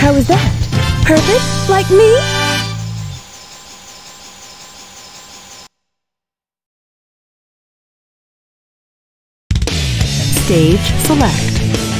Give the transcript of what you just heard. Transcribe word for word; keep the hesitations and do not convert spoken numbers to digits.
How was that? Perfect? Like me? Stage select.